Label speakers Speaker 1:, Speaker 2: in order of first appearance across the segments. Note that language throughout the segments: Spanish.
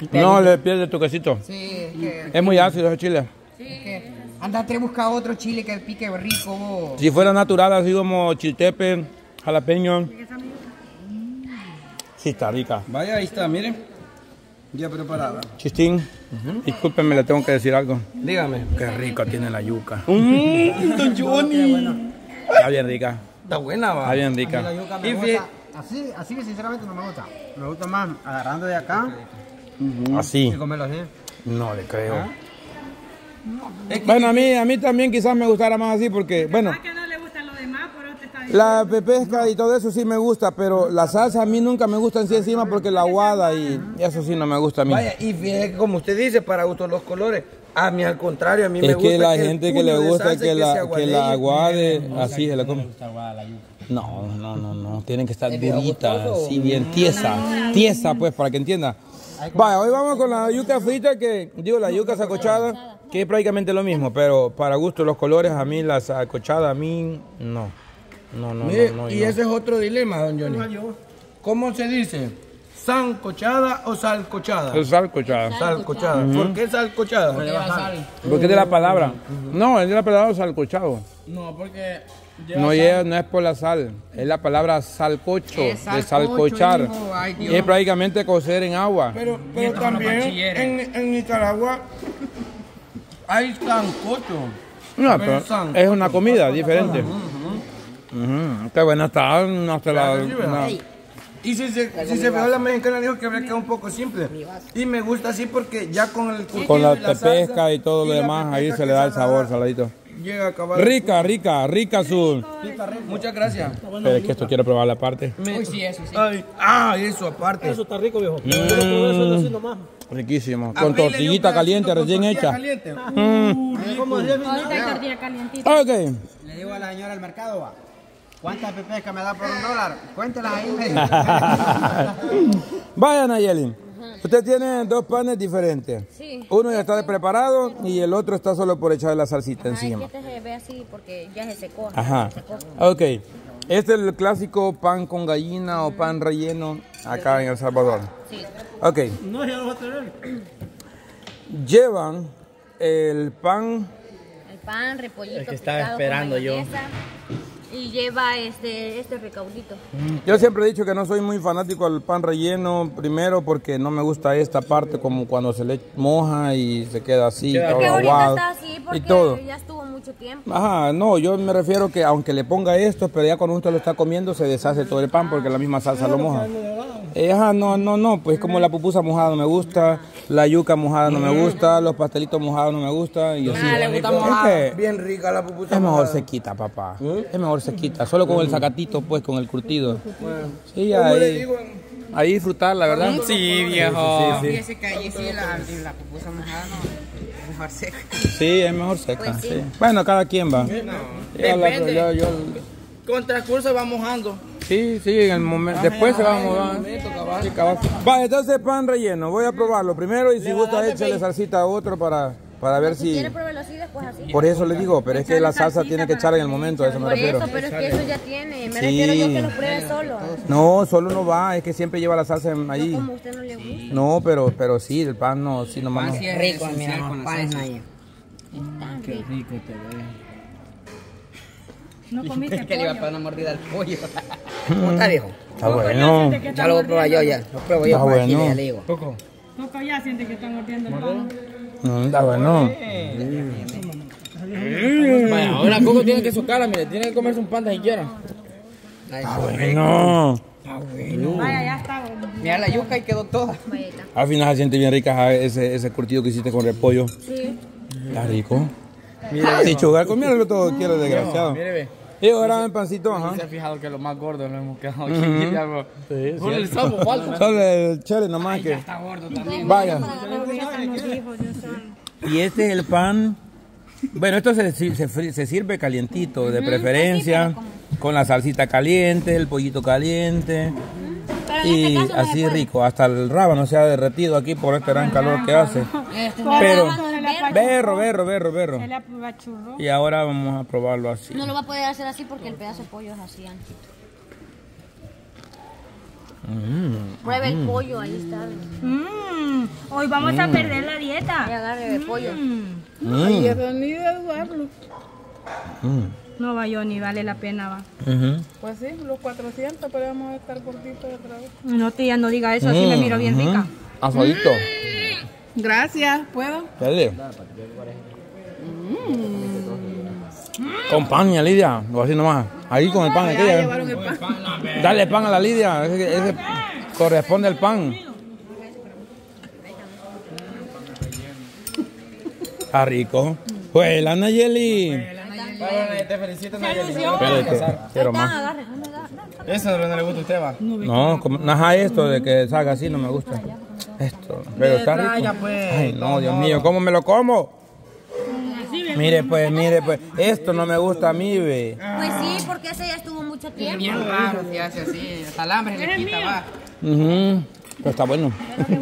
Speaker 1: No, le pierde tu quesito.
Speaker 2: Sí,
Speaker 1: Es muy ácido ese chile.
Speaker 2: sí. Andate a buscar otro chile que pique rico vos.
Speaker 1: Si fuera natural, así como chiltepe, jalapeño. Sí, está rica.
Speaker 3: Vaya, ahí está, miren. Ya preparada.
Speaker 1: Chistín, discúlpenme, le tengo que decir algo.
Speaker 3: Dígame.
Speaker 1: Qué rica tiene la yuca.
Speaker 3: Don Johnny.
Speaker 1: Está bien rica.
Speaker 3: Está buena, va.
Speaker 1: Está bien rica.
Speaker 2: La yuca me gusta. Así sinceramente no me gusta. Me gusta más agarrando de acá
Speaker 1: Así.
Speaker 2: y comerlo así.
Speaker 1: No le creo. Bueno, a mí también quizás me gustara más así porque, bueno,
Speaker 4: que no le gustan los demás, pero te está diciendo.
Speaker 1: la pepesca y todo eso sí me gusta, pero la salsa a mí nunca me gusta en sí encima porque la aguada y eso sí no me gusta a mí.
Speaker 3: Vaya, y fíjate que como usted dice, para gustos los colores. A mí al contrario, a mí me
Speaker 1: Es
Speaker 3: gusta
Speaker 1: que la
Speaker 3: el
Speaker 1: gente que le
Speaker 3: puño de
Speaker 1: gusta
Speaker 3: salsa
Speaker 1: que la
Speaker 3: se
Speaker 1: aguade, así se la come. No, tienen que estar durita, así bien tiesa pues para que entienda. Vaya, hoy vamos con la yuca frita la yuca sacochada, que es prácticamente lo mismo, pero para gusto los colores, a mí la sacochada, a mí no.
Speaker 3: Mire, y ese es otro dilema, don Johnny. ¿Cómo se dice? ¿Sancochada o salcochada?
Speaker 1: Es salcochada.
Speaker 3: Salcochada. ¿Por qué salcochada?
Speaker 1: Porque es de la palabra. No, es de la palabra salcochado.
Speaker 3: No, porque
Speaker 1: No es por la sal, es la palabra salcocho,
Speaker 2: Es
Speaker 1: de
Speaker 2: salcocho,
Speaker 1: salcochar.
Speaker 2: hijo, ay, Dios.
Speaker 1: Es prácticamente cocer en agua.
Speaker 3: Pero también en Nicaragua hay sancocho.
Speaker 1: No, pero es una comida diferente. Qué buena está, no se la... no.
Speaker 3: Y si se veo la mexicana dijo que habría quedado un poco simple. Y me gusta así porque ya con el
Speaker 1: Con la
Speaker 3: salsa
Speaker 1: pesca y todo lo
Speaker 3: y la
Speaker 1: demás, ahí
Speaker 3: pepesca
Speaker 1: se
Speaker 3: que
Speaker 1: le da el
Speaker 3: agarra,
Speaker 1: sabor saladito.
Speaker 3: Llega a acabar.
Speaker 1: Rica azul.
Speaker 3: Muchas gracias.
Speaker 1: Pero es que esto quiero probar la parte.
Speaker 2: Uy, sí, eso sí.
Speaker 3: Eso aparte.
Speaker 5: Eso está rico, viejo.
Speaker 1: Riquísimo. Con tortillita caliente, recién hecha.
Speaker 5: ¿Cómo decía mi
Speaker 4: Ahorita hay tortilla calientita.
Speaker 1: Ok.
Speaker 2: Le digo a la señora del mercado, va, ¿cuántas pepescas me da por $1? Cuéntelas ahí.
Speaker 1: Vaya, Nayeli. Usted tiene dos panes diferentes.
Speaker 6: Sí.
Speaker 1: Uno ya está preparado y el otro está solo por echarle la salsita encima.
Speaker 6: Este se ve así porque ya se secó.
Speaker 1: Ajá.
Speaker 6: Se secó.
Speaker 1: Ok. Este es el clásico pan con gallina o pan relleno acá en El Salvador.
Speaker 6: Sí.
Speaker 1: Ok.
Speaker 5: No, ya lo va a tener.
Speaker 1: Llevan el pan.
Speaker 6: El pan, repollito.
Speaker 5: El que estaba
Speaker 6: picado con
Speaker 5: esperando yo.
Speaker 6: mayonesa. Y lleva este recaudito.
Speaker 1: Yo siempre he dicho que no soy muy fanático al pan relleno, primero porque no me gusta esta parte como cuando se le moja y se queda así, todo
Speaker 6: Que ahorita
Speaker 1: aguado
Speaker 6: está así
Speaker 1: y
Speaker 6: porque
Speaker 1: todo.
Speaker 6: ya estuvo mucho tiempo.
Speaker 1: Ajá, no, yo me refiero que aunque le ponga esto, pero ya cuando usted lo está comiendo se deshace todo el pan porque la misma salsa lo moja. Ajá, no, pues como la pupusa mojada no me gusta, la yuca mojada no me gusta, los pastelitos mojados no me me gusta y así.
Speaker 2: le gusta
Speaker 1: Es
Speaker 2: mojado.
Speaker 1: que
Speaker 3: Bien rica la pupusa.
Speaker 1: es mejor
Speaker 3: mojada.
Speaker 1: sequita, papá. Es mejor sequita, solo con el sacatito, pues, con el curtido. Sí,
Speaker 3: ¿Cómo le
Speaker 1: ahí,
Speaker 3: digo?
Speaker 1: ahí disfrutarla, ¿verdad?
Speaker 3: Sí, viejo.
Speaker 1: Sí, sí.
Speaker 2: Fíjese que ahí sí la pupusa mojada no, es mejor seca.
Speaker 1: Sí, es mejor seca.
Speaker 6: Pues sí.
Speaker 1: Sí. Bueno, cada quien va.
Speaker 3: Depende. Con transcurso va mojando.
Speaker 1: Sí, en el momento. Después se va a mover. Sí, cabal. Va, entonces pan relleno. Voy a probarlo primero y si gusta échale salsita a otro para ver si...
Speaker 6: ¿Quiere probarlo así después así?
Speaker 1: Por eso le digo, pero es que la salsa tiene que echar en el momento, a eso me
Speaker 6: Por
Speaker 1: refiero.
Speaker 6: eso, pero es que eso ya tiene. Me
Speaker 1: Sí.
Speaker 6: refiero yo que lo pruebe solo.
Speaker 1: No, solo no va, es que siempre lleva la salsa ahí.
Speaker 6: Como a usted no le gusta.
Speaker 1: No, pero sí, el pan no, sí nomás no.
Speaker 2: Es rico, mira, los panes ahí.
Speaker 3: Qué rico te ve.
Speaker 4: No comiste
Speaker 2: Es que le iba a
Speaker 4: pollo.
Speaker 2: pegar una mordida al pollo. ¿Cómo está, viejo?
Speaker 1: Está bueno.
Speaker 2: Ya lo voy a probar yo, ya. Lo pruebo yo
Speaker 1: Está
Speaker 2: por aquí,
Speaker 1: bueno.
Speaker 2: le digo.
Speaker 3: Coco.
Speaker 4: Coco ya siente que están mordiendo el pan.
Speaker 1: Está bueno.
Speaker 3: Vaya, ahora Coco tiene que socarla, mire, tiene que comerse un pan de siquiera.
Speaker 1: Está bueno.
Speaker 4: Vaya, ya está.
Speaker 2: Mira la yuca y quedó toda.
Speaker 6: Vaya, está.
Speaker 1: Al final se siente bien rica ese curtido que hiciste con repollo.
Speaker 6: Sí.
Speaker 1: Está rico. Si chugar, comieron todo quiero, desgraciado.
Speaker 3: Mire, ve.
Speaker 1: Y ahora el pancito, ajá.
Speaker 3: Se ha fijado que lo más gordo lo hemos quedado aquí. Solo el sapo falta.
Speaker 1: Solo el chile nomás que...
Speaker 2: Está gordo también.
Speaker 1: Vaya.
Speaker 4: Ya están los hijos, Dios santo.
Speaker 1: Y este es el pan. Bueno, esto se sirve calientito, de preferencia, con la salsita caliente, el pollito caliente.
Speaker 6: Pero en
Speaker 1: Y
Speaker 6: este caso no se
Speaker 1: así
Speaker 6: puede.
Speaker 1: rico, hasta el rábano se ha derretido aquí por este gran calor que hace. Pero, berro.
Speaker 4: Se le apachurró.
Speaker 1: Y ahora vamos a probarlo así.
Speaker 6: No lo va a poder hacer así porque el pedazo de pollo es así anchito. Pruebe el pollo, ahí está.
Speaker 4: Hoy vamos a perder la
Speaker 6: Y
Speaker 4: dieta.
Speaker 6: agarre de pollo.
Speaker 7: Ay, eso ni de dudarlo.
Speaker 4: No va yo ni vale la pena, va.
Speaker 7: Pues sí, los 400, pero vamos a estar gorditos otra vez.
Speaker 4: No, tía, no diga eso, así me miro bien rica.
Speaker 1: Asadito.
Speaker 7: Gracias, ¿puedo?
Speaker 1: Dale. Con pan, ya, Lidia. O así nomás. Ahí con el pan.
Speaker 7: Ya
Speaker 1: aquella.
Speaker 7: llevaron el pan.
Speaker 1: Dale pan a la Lidia. Ese corresponde al pan. Está rico. Pues la Nayeli.
Speaker 2: Te felicito, Nayeli.
Speaker 1: Espérate, quiero más.
Speaker 6: Agarre, no me da.
Speaker 2: Eso no le gusta a usted, va.
Speaker 1: No, ajá, esto de que salga así no me gusta. Esto, pero está rico. Ay, no, Dios mío, ¿cómo me lo como? Mire pues, esto no me gusta a mí, ve.
Speaker 6: Pues sí, porque ese ya estuvo mucho tiempo.
Speaker 2: Bien raro si hace así. Hasta el hambre se le quita, va.
Speaker 1: Pero está bueno.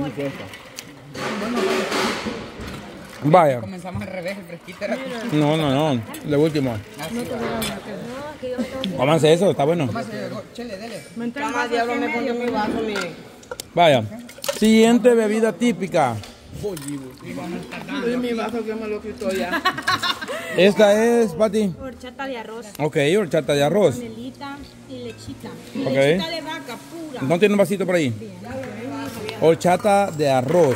Speaker 1: Vaya.
Speaker 2: Comenzamos al revés, el fresquito era...
Speaker 1: No, de último. Cómanse eso, está bueno.
Speaker 2: Chele, dele.
Speaker 7: Cada diablo me pone mi vaso, mire.
Speaker 1: Vaya. Siguiente bebida típica.
Speaker 7: Y mi vaso que me lo quitó ya.
Speaker 1: Esta es, Pati.
Speaker 4: Horchata de arroz,
Speaker 1: Ok, horchata de arroz.
Speaker 4: canelita y lechita.
Speaker 1: Ok.
Speaker 4: Lechita de vaca pura.
Speaker 1: ¿No tiene un vasito por ahí? Horchata de arroz.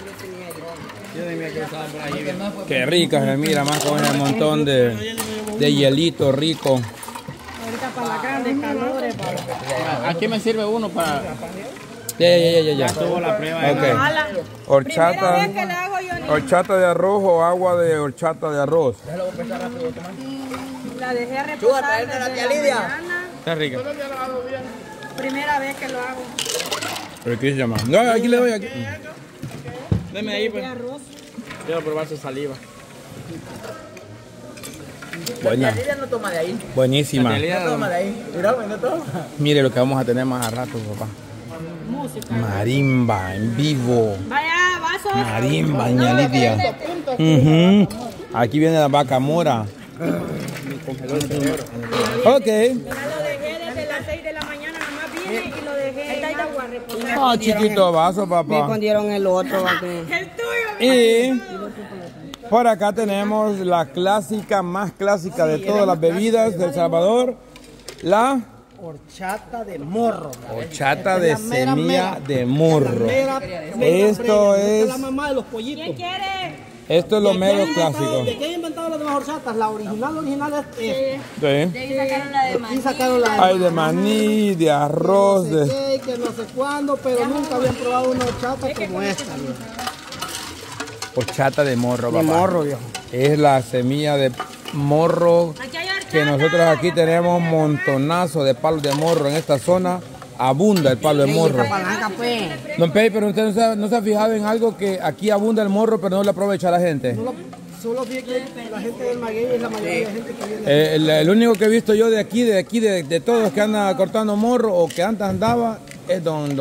Speaker 1: Qué rica se mira, más con ese montón de hielito rico.
Speaker 4: Ahorita para las grandes calores.
Speaker 2: Aquí me sirve uno para...
Speaker 1: Ya.
Speaker 2: Tuvo la prueba.
Speaker 1: Ok.
Speaker 4: Primera
Speaker 1: Horchata,
Speaker 4: vez que la hago yo, ni
Speaker 1: horchata de arroz o agua de horchata de arroz.
Speaker 4: la dejé reposar desde la mañana.
Speaker 1: Está rica.
Speaker 4: Primera vez que lo hago.
Speaker 1: Riquísima. No, aquí le doy aquí.
Speaker 2: Deme ahí, pues.
Speaker 4: De arroz.
Speaker 2: Quiero probar su saliva.
Speaker 1: Buena.
Speaker 7: Ella no toma de ahí.
Speaker 1: Buenísima.
Speaker 7: Toma de ahí. Mira, no toma.
Speaker 1: Mire lo que vamos a tener más a rato, papá. Marimba en vivo.
Speaker 4: Vaya, vaso.
Speaker 1: Marimba, doña Lidia. Ujú. Aquí viene la vaca mora. Ok.
Speaker 4: Ya lo dejé desde las 6 de la mañana, nomás vine y lo dejé en agua reposar.
Speaker 1: Oh, chiquito vaso,
Speaker 7: Me
Speaker 1: papá.
Speaker 7: escondieron el otro.
Speaker 4: El tuyo.
Speaker 1: Y por acá tenemos la clásica, más clásica de todas las bebidas de El Salvador, la
Speaker 7: Horchata de morro.
Speaker 1: horchata de semilla de morro.
Speaker 7: Esto
Speaker 1: es
Speaker 7: la mamá de los pollitos.
Speaker 4: ¿Quién quiere?
Speaker 1: Esto es lo mero clásico.
Speaker 7: ¿De qué han inventado las demás horchatas? La original es
Speaker 1: Sí.
Speaker 6: De ahí sacaron la de maní.
Speaker 7: y sacaron la
Speaker 1: Hay de maní, de arroz,
Speaker 7: no sé
Speaker 1: de...
Speaker 7: qué, que no sé cuándo, pero nunca habían probado una horchata como esta. Viejo.
Speaker 1: horchata de morro,
Speaker 7: De
Speaker 1: papá.
Speaker 7: morro, viejo.
Speaker 1: Es la semilla de morro
Speaker 4: Aquí hay horchata.
Speaker 1: que nosotros aquí tenemos un montonazo de palos de morro en esta zona. Abunda el palo de morro.
Speaker 7: Palanca, pues.
Speaker 1: Don Pei, pero usted no se ha fijado en algo que aquí abunda el morro, pero no lo aprovecha la gente.
Speaker 7: Solo fíjate que la gente del Maguey es la mayoría de gente que viene.
Speaker 1: El único que he visto yo de aquí, de todos que anda cortando morro o que antes andaba, es don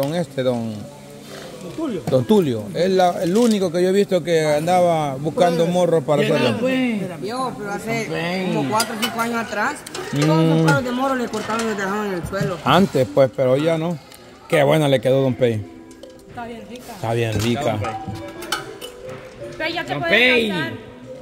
Speaker 1: Tulio. Es el único que yo he visto que andaba buscando morro para hacerlo.
Speaker 7: Yo, pero hace como 4 o 5 años atrás, todos los palos de morro le cortaron y le dejaron en el suelo.
Speaker 1: Antes, pues, pero ya no. Qué buena le quedó Don Pei.
Speaker 4: Está bien rica.
Speaker 1: Está bien rica.
Speaker 4: Pero ya te puedes cansar.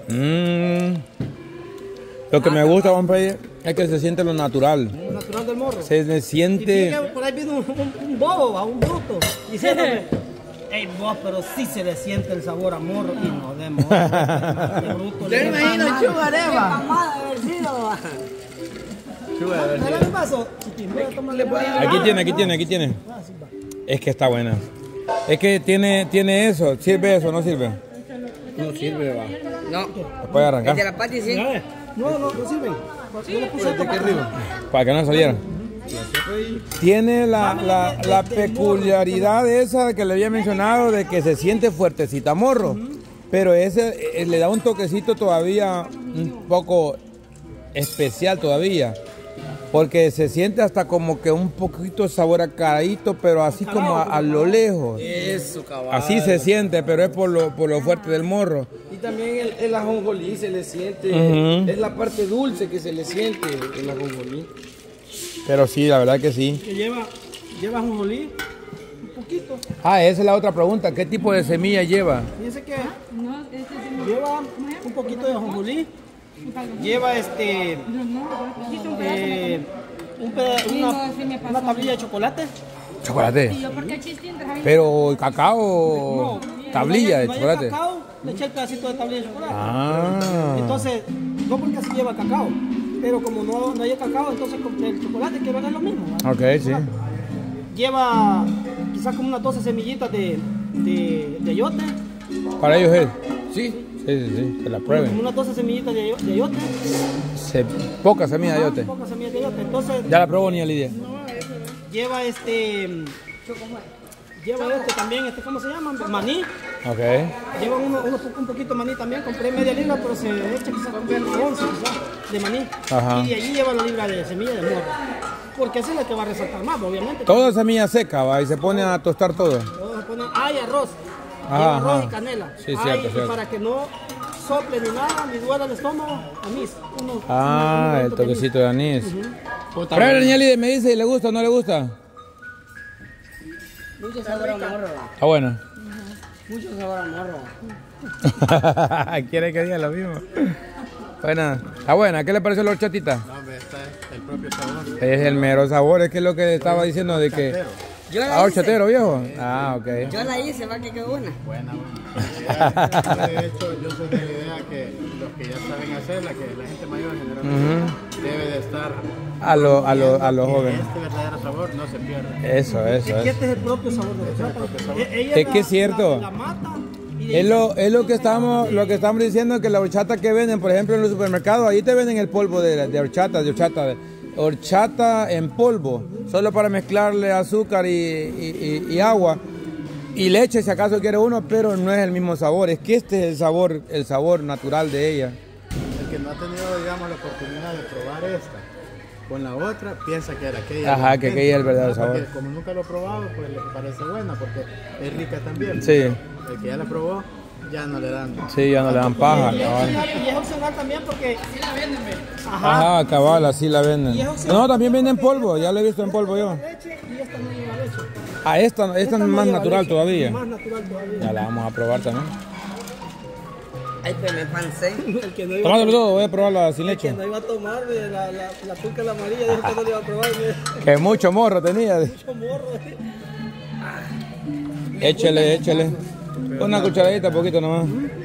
Speaker 1: Lo que me gusta, Don Pei, es que se siente lo natural.
Speaker 7: Lo natural del morro.
Speaker 1: Se siente...
Speaker 7: Por ahí vino un bobo, a un bruto, diciéndome, ey vos, pero sí se le siente el sabor a morro y no de morro. De bruto. Yo me imagino chugareva. Mamá de haber sido. Dale un vaso.
Speaker 1: Aquí tiene. Es que está buena. Es que tiene eso. ¿Sirve eso o no sirve?
Speaker 2: No sirve, va.
Speaker 7: No,
Speaker 1: Puede arrancar.
Speaker 7: la Pati sí. No sirven. Yo lo puse de aquí arriba.
Speaker 1: Para que no saliera. Tiene la peculiaridad esa que le había mencionado de que se siente fuertecita morro. Pero ese le da un toquecito todavía un poco especial todavía. Porque se siente hasta como que un poquito sabor a caradito, pero así como a lo lejos.
Speaker 2: Eso, caballo.
Speaker 1: Así se siente, pero es por lo fuerte del morro.
Speaker 3: Y también el ajonjolí se le siente, es la parte dulce que se le siente el ajonjolí.
Speaker 1: Pero sí, la verdad que sí.
Speaker 3: Que lleva ajonjolí, un
Speaker 7: poquito.
Speaker 1: Ah, esa es la otra pregunta. ¿Qué tipo de semilla lleva?
Speaker 7: Fíjense que lleva un poquito de ajonjolí, lleva una tablilla de chocolate.
Speaker 1: ¿Chocolate? Pero cacao, tablilla de
Speaker 7: no
Speaker 1: chocolate.
Speaker 7: Hay cacao, le eché el pedacito de tablilla de chocolate.
Speaker 1: Ah.
Speaker 7: Entonces, no porque así lleva cacao, pero como no hay cacao, entonces con el chocolate que es lo mismo. ¿verdad?
Speaker 1: Ok, sí.
Speaker 7: Lleva quizás como unas 12 semillitas de ayote.
Speaker 1: Para ellos es. Sí, que la prueben.
Speaker 7: Como unas 12 semillitas de ayote.
Speaker 1: Pocas semillas de ayote.
Speaker 7: Pocas semillas de ayote. Entonces,
Speaker 1: Ya la probó ni Lidia.
Speaker 7: lleva también, ¿cómo se llama? Maní.
Speaker 1: Ok.
Speaker 7: Lleva un poquito de maní también. Compré media libra, pero se echa quizás compré 11 quizás, de maní.
Speaker 1: Ajá.
Speaker 7: Y de allí lleva la libra de semilla de morro. Porque así es la que va a resaltar más, obviamente.
Speaker 1: Toda semilla seca, va, y se pone a tostar todo.
Speaker 7: Todos se ponen, hay arroz.
Speaker 1: Ajá,
Speaker 7: Lleva arroz
Speaker 1: ajá.
Speaker 7: y canela.
Speaker 1: Sí,
Speaker 7: Hay,
Speaker 1: cierto,
Speaker 7: y
Speaker 1: cierto.
Speaker 7: para que no sople ni nada, ni duela el estómago, anís.
Speaker 1: El toquecito de anís. Pruébela, niña Lidia, me dice si le gusta o no le gusta.
Speaker 7: Mucho sabor a morro.
Speaker 1: Está buena.
Speaker 7: Mucho sabor a morro.
Speaker 1: ¿Quiere que diga lo mismo? Buena. Está buena. ¿Qué le pareció la horchatita?
Speaker 5: No, hombre, este es el propio sabor.
Speaker 1: Es el mero sabor. Es que es lo que estaba diciendo de que... horchatero, viejo. Ah, ok.
Speaker 7: Yo la hice, va que quedó buena.
Speaker 5: Buena. De hecho, yo soy de la idea que los que ya saben hacerla, que la gente mayor generalmente debe de estar
Speaker 1: A los jóvenes.
Speaker 5: este verdadero sabor no se pierde.
Speaker 1: Eso.
Speaker 7: Y este es el propio sabor de la horchata.
Speaker 1: Es que es cierto.
Speaker 7: La mata y de
Speaker 1: Es lo que estamos diciendo, que la horchata que venden, por ejemplo, en los supermercados, ahí te venden el polvo de horchata en polvo, solo para mezclarle azúcar y agua y leche si acaso quiere uno, pero no es el mismo sabor. Es que este es el sabor natural de ella.
Speaker 5: El que no ha tenido, digamos, la oportunidad de probar esta con la otra, piensa que era aquella.
Speaker 1: Ajá, que aquella es el verdadero
Speaker 5: Porque
Speaker 1: sabor.
Speaker 5: como nunca lo he probado, pues le parece buena, porque es rica también.
Speaker 1: Sí.
Speaker 5: El que ya la probó, ya no le dan.
Speaker 1: Sí, ya no le dan paja.
Speaker 7: y
Speaker 1: cabal.
Speaker 7: es opcional también porque
Speaker 1: Ajá, cabal, así la venden. No, también venden polvo, ya lo he visto en polvo yo.
Speaker 7: leche y esta no lleva leche.
Speaker 1: Ah, esta es
Speaker 7: no
Speaker 1: más
Speaker 7: lleva
Speaker 1: natural
Speaker 7: leche,
Speaker 1: todavía.
Speaker 7: Más natural todavía.
Speaker 1: Ya la vamos a probar también.
Speaker 8: Ay, pues me pancé.
Speaker 7: El que no iba,
Speaker 1: Tómatelo todo, voy a probarla sin
Speaker 7: el que
Speaker 1: leche.
Speaker 7: no iba a tomar la pulca la amarilla, dijo que no le iba a probar.
Speaker 1: Que mucho morro tenía.
Speaker 7: Mucho morro.
Speaker 1: Échale. Una cucharadita, poquito nomás.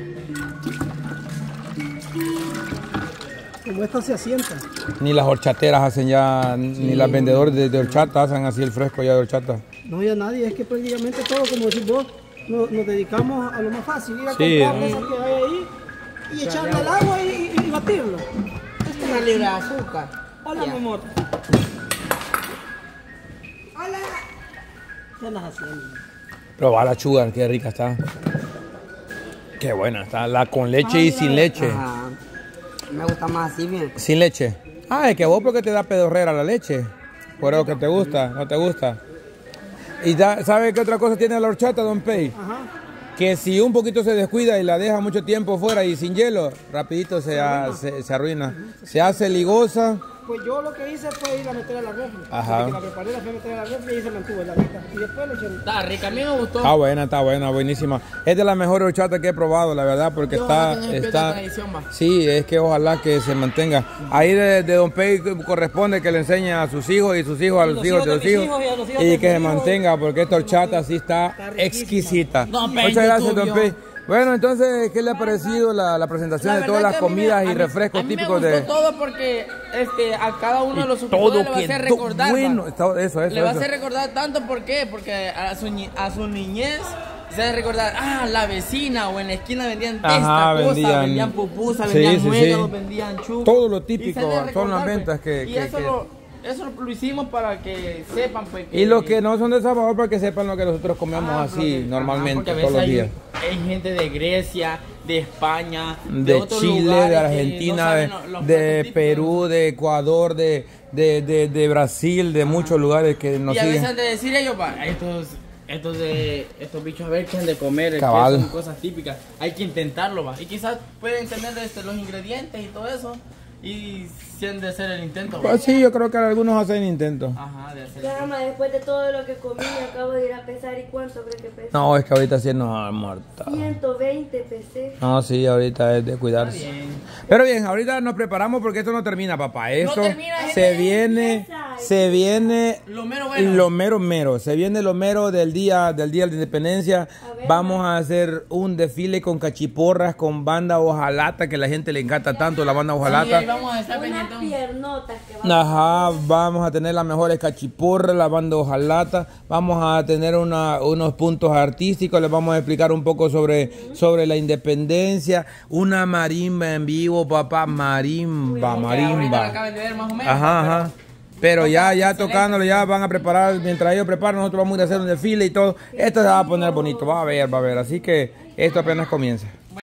Speaker 7: Como esta se asienta.
Speaker 1: Ni las horchateras hacen ya, ni las vendedoras de horchata hacen así el fresco ya de horchata.
Speaker 7: No hay a nadie, es que prácticamente todo, como decís vos, nos dedicamos a lo más fácil, ir a
Speaker 1: Sí.
Speaker 7: comprar cosas que hay ahí y echarle al agua y batirlo. Esto
Speaker 8: Una libra de azúcar.
Speaker 7: Hola, mi amor. Hola. ¿Qué andas haciendo?
Speaker 1: Probar la sugar, qué rica está. Qué buena está, la con leche y sin leche.
Speaker 8: Ajá. Me gusta más así, bien.
Speaker 1: Sin leche. Ah, es que vos porque te da pedorrera la leche. Por eso que te gusta, no te gusta. Y ¿sabe qué otra cosa tiene la horchata, don Pei?
Speaker 7: Ajá.
Speaker 1: Que si un poquito se descuida y la deja mucho tiempo fuera y sin hielo, rapidito se arruina. Se hace ligosa.
Speaker 7: Pues yo lo que hice fue ir a meter a la refri.
Speaker 1: Ajá.
Speaker 7: Desde que la preparé, la fui a meter a la refri y ahí se mantuvo heladita. Y después le eché.
Speaker 8: Está rica, a mí me gustó.
Speaker 1: Está buena, buenísima. Es de las mejores horchatas que he probado, la verdad, porque está... Sí, es que ojalá que se mantenga. Ahí de don Pei corresponde que le enseñe a sus hijos y sus hijos a los hijos de sus hijos. Y que se mantenga, porque esta horchata sí está exquisita. Muchas gracias, don Pei. Bueno, entonces, ¿qué le ha parecido la presentación de todas las comidas y refrescos típicos de...?
Speaker 8: Me gustó todo porque a cada uno de los
Speaker 1: todo
Speaker 8: suscriptores le va a hacer
Speaker 1: quedó
Speaker 8: recordar.
Speaker 1: bueno. Eso.
Speaker 8: Le va a hacer recordar tanto, ¿por qué? Porque a su niñez se va a recordar, la vecina o en la esquina vendían vendían pupusas, vendían muégados, vendían chucos.
Speaker 1: Todo lo típico,
Speaker 8: Y se ha de
Speaker 1: son las
Speaker 8: recordar,
Speaker 1: ventas
Speaker 8: pues. Y eso lo hicimos para que sepan, pues.
Speaker 1: Y los que no son de Salvador, para que sepan lo que nosotros comemos así normalmente,
Speaker 8: porque a
Speaker 1: todos
Speaker 8: veces
Speaker 1: los días.
Speaker 8: hay gente de Grecia, de España,
Speaker 1: De
Speaker 8: otros
Speaker 1: Chile,
Speaker 8: lugares
Speaker 1: de
Speaker 8: que
Speaker 1: Argentina,
Speaker 8: no saben los
Speaker 1: de
Speaker 8: platos típicos.
Speaker 1: Perú, de Ecuador, de Brasil, de muchos lugares que nos
Speaker 8: Y a veces
Speaker 1: siguen.
Speaker 8: han de decir ellos, estos bichos a ver qué han de comer,
Speaker 1: Cabal.
Speaker 8: que son cosas típicas. Hay que intentarlo, va. Y quizás pueden entender los ingredientes y todo eso. Y si han de hacer el intento.
Speaker 1: Pues sí, yo creo que algunos hacen intentos.
Speaker 8: Ajá, de hacer.
Speaker 4: Caramba, después de todo lo que comí, acabo de ir a pesar. ¿Y cuánto cree que pesa?
Speaker 1: No, es que ahorita sí nos ha muerto.
Speaker 4: 120 pesé.
Speaker 1: No, sí, ahorita es de cuidarse.
Speaker 8: Bien.
Speaker 1: Pero bien, ahorita nos preparamos porque esto no termina, papá. Esto
Speaker 8: termina,
Speaker 1: se viene
Speaker 8: Lo mero bueno.
Speaker 1: lo mero mero. Se viene lo mero del día de la independencia. Vamos a hacer un desfile con cachiporras, con banda hojalata, que a la gente le encanta tanto la banda hojalata.
Speaker 8: Sí, vamos a estar
Speaker 4: Unas
Speaker 8: pendientes.
Speaker 4: piernotas que van
Speaker 1: Ajá, vamos a tener las mejores cachiporras, la banda hojalata, vamos a tener unos puntos artísticos, les vamos a explicar un poco sobre la independencia, una marimba en vivo, papá, marimba.
Speaker 8: Ahorita la acaban de ver más o menos.
Speaker 1: Ajá. Pero ya tocándolo, ya van a preparar, mientras ellos preparan, nosotros vamos a ir a hacer un desfile y todo. Esto se va a poner bonito, va a ver, así que esto apenas comienza.